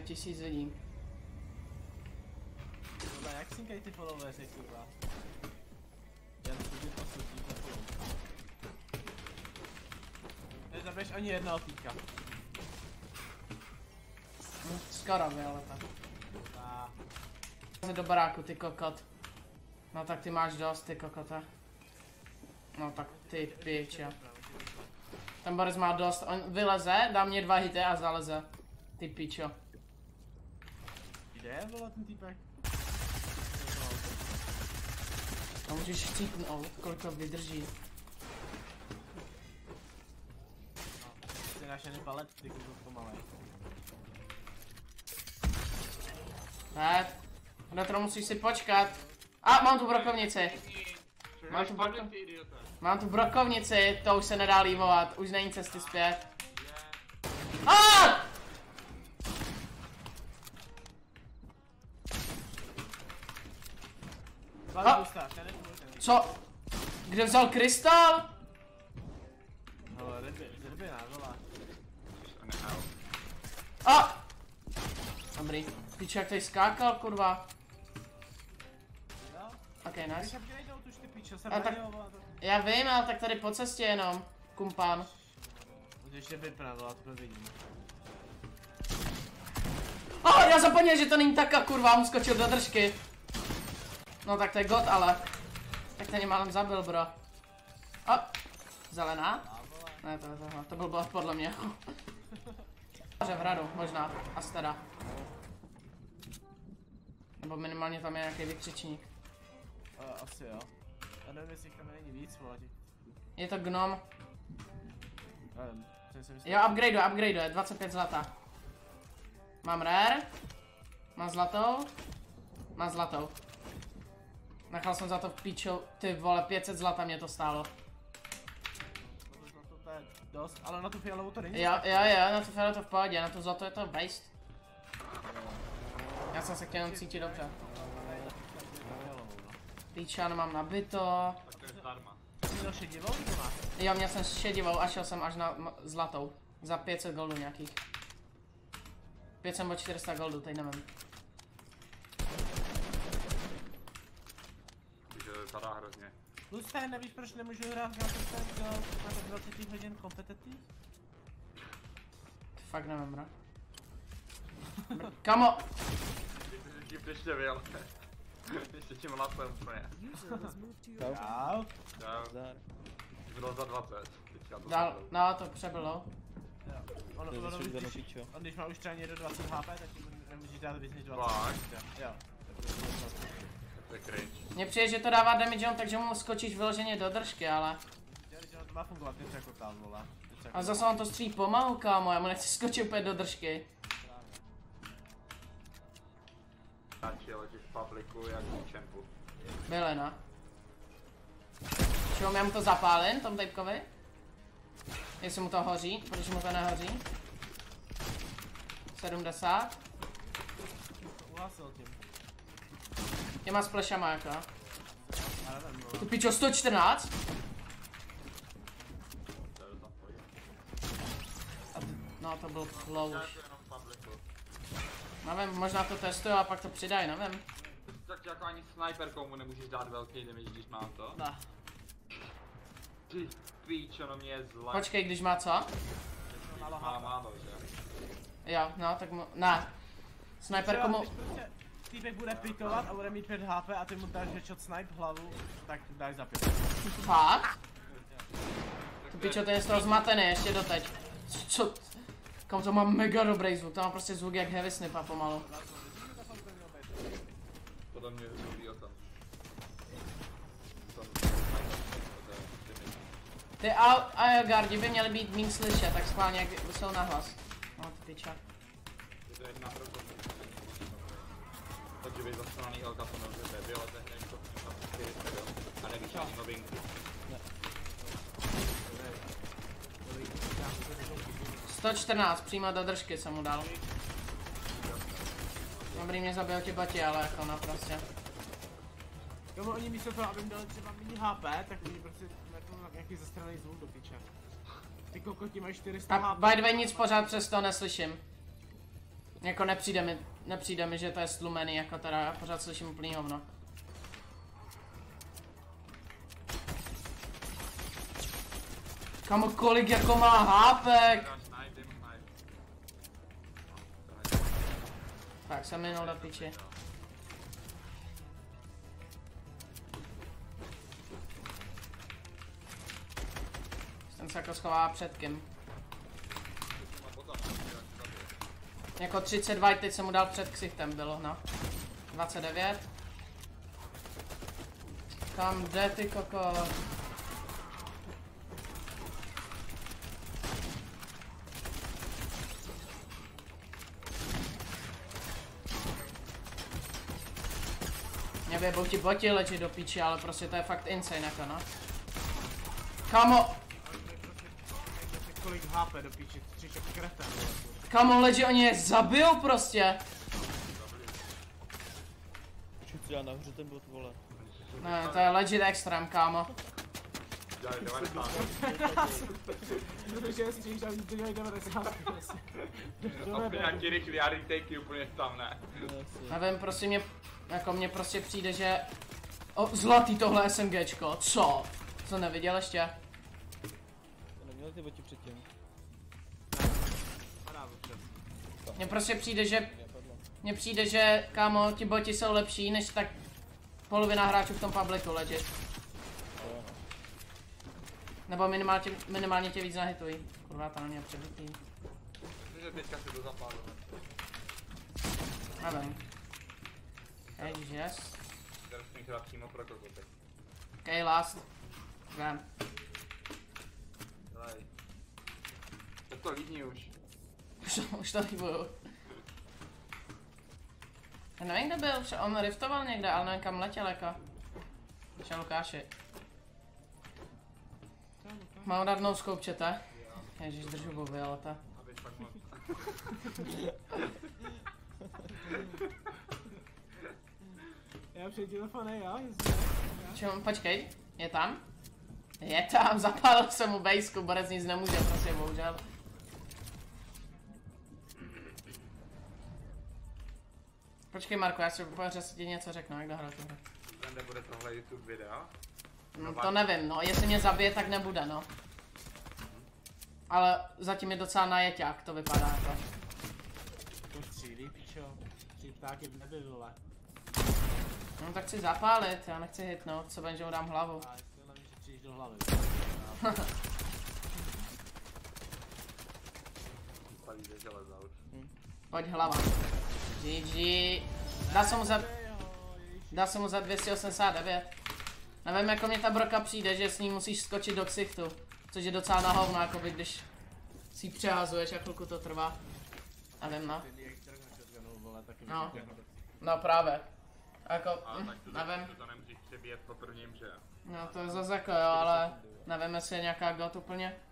1000 lidí. Dobra, jak synkají ty followersy, kurva? Já to budu posudit za film. Nezabiješ ani jednoho týka. Skoro by, ale tak. Do baráku, ty kokot. No tak ty máš dost, ty kokote. No tak ty piče. Ten Boris má dost, on vyleze, dá mě 2 hity a zaleze. Ty pičo. Kde je, vole, ten týpek? To můžeš chcípnout, kolik to vydrží. Ty naše nepalet, ty kurva pomalej. Ne, na to musíš si počkat. A mám tu brokovnici. Mám tu brokovnici, to už se nedá lívovat, už není cesty zpět. Co? Kde vzal krystal? No, rybina, vole. Dobrý. Piče, jak tady skákal, kurva. Ok, nice. Já vím, ale tak tady po cestě jenom, kumpán. Můžeš ještě vypnout, ale to vidím. Já zapomněl, že to není taka, kurva, mu skočil do držky. No tak to je god, ale. Tak ten mě málem zabil, bro. Zelená? Ne, to byl bot podle mě. V hradu, možná, Astera. Nebo minimálně tam je nějaký vykřičník. Asi jo. Já nevím, jestli tam není víc, vole. Je to gnom. Nevím, jo, upgradeuje, 25 zlata. Mám rare. Mám zlatou. Nechal jsem za to v píču, ty vole, 500 zlata mě to stálo. To je dost, ale na tu fialovou to není. Jo, na tu fialovou to v pohodě, na tu zlato je to waste. Já jsem se chtěl jenom cítit dobře. Píčan mám nabito. Tak to je zdarma. Měl šedivou nebo máš? Jo, měl jsem šedivou a šel jsem až na zlatou. Za 500 goldů nějakých. 500 nebo 400 goldů, teď nevím. To vypadá hrozně. Plus ten, nevíš proč nemůžu hrát na 20 hodin kompetitiv? Fakt nevím, bro. Kamo! Ty jsi ještě vyjel. Ještě tím lapem úplně. Čau. Čau. Bylo za 20. No, to přebylo. On když má už třeba někdo 20 HP, tak nemůžeš dát víc než 20. Jo. To je cringe. Mně přijde, že to dává damage on, takže mu skočíš vyloženě do držky, ale... To má fungovat, ty jako tam, vole. A zase on to střílí pomalu, kámo, já mu nechci skočit úplně do držky. Stačí letíš v publiku jak v čempu. Byli, no. Čeho, já mu to zapálím, tomu typkovi? Jestli mu to hoří, protože mu to nehoří. 70. Uhlasil tím. Těma splashama jako. Tu pičo, 114? No to byl close. Nevím, možná to testuju a pak to přidají, nevím. Tak jako ani sniperkou mu nemůžeš dát velký damage, když mám to. Ne. Ty píčo, no mě je zle. Počkej, když má co? Má málo, že? Jo, no tak mu... Ne. Sniperku mu... Týpek bude pikovat a bude mít 5 HP a ty mu dáš headshot snipe hlavu, tak dáš za 5. Fakt? Tu pičo, ten je z toho zmatený ještě doteď. Co? Kam to má mega dobrý zvuk, to má prostě zvuk jak heavy snipa pomalu. Podle mě je o tom. Ty Aeogardi by měly být méně slyšet, tak schválně jak jsou nahlas. No ty piča. Je to jedna pro to. Takže bych zastraný Elka to nelze, vyleze hned to na 400 a nevíš ani novinku. 114, přímo do držky jsem mu dal. Dobrý, mě zabil ti bati, ale jako na prostě. Jo, oni místo toho, aby jim dali třeba mini HP, tak oni prostě na nějaký zastraný zvuk do piče. Ty kokoti mají 400 A HP. by the way, nic pořád přes to neslyším. Jako nepřijde mi, že to je stlumený, jako teda, já pořád slyším úplný hovno. Kamo, kolik jako má hápek? Tak jsem minul do piči. Ten se jako schová před kým. Jako 32, teď jsem mu dal před ksichtem, bylo, no. 29. Kam jde ty koko? Mě věbou ti boti leží do píči, ale prostě to je fakt insane jako, no. Kamo! Kolik HP do píči, třiš jak kreten. Kamo, leží, oni je zabijou prostě! Co já nahoře ten bot, vole. Ne, to je legit extrém, kámo. Dělali 90. Protože stříš a oni to dělají 90. Nějaký rychlý a retake úplně tam, ne? Nevím, prostě mně prostě přijde, že... O, zlatý tohle SMGčko, co? Co neviděl ještě? To neměli ty boti předtím. Mně přijde, že, kámo, ti boti jsou lepší, než tak polovina hráčů v tom publiku legit. Nebo minimálně tě víc nahitují. Kurva, to na mě přebitý. Myslím, že teďka si to zapálil. Nevím. Okay, yes. Teraz bych dát přímo pro kokoty. Okay, last. Gram. Daj. Tak to lídni už. Už to líbuju. Já nevím, kde byl, on riftoval někde, ale nevím kam letěl jako. Čau Lukáši. Mám dát no scope, čete? Ježiš, držu bobby, ale ta. Abys pak moc. Já před telefonem, jo? Čum, počkej, je tam? Je tam, zapálil jsem mu bejsku, borec nic nemůže, prostě bohužel. Počkej Marko, já si pořád ti něco řeknu, jak dohrát tu hru. Kde bude tohle YouTube video? No, to nevím, no, jestli mě zabije, tak nebude, no. Ale zatím je docela najeťák, to vypadá jako. To střílí, pičo. Tři ptáky v nebi, vole. No tak chci zapálit, já nechci hitnout, co že mu dám hlavu. A jestli hlavně, že přijdeš do hlavy. Palí ze železa už. Pojď hlava. GG. Dá se mu za 289. Nevím, jako mě ta broka přijde, že s ní musíš skočit do ksichtu. Což je docela na hovno, jakoby když si ji přehazuješ, jak chvilku to trvá. Nevím, no. No. No právě. Jako, Tak nevím. to nemusíš přebíjet po prvním, že? No to je zase jako jo, ale nevím, jestli je nějaká god úplně.